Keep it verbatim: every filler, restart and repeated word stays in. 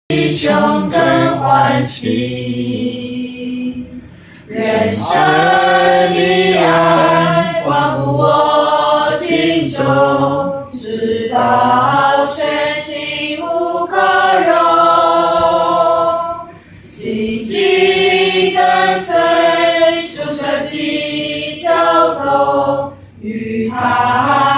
弟兄更欢喜。人生的爱关乎我心中，直到全心无可容。紧紧跟随，主舍己交从，与他。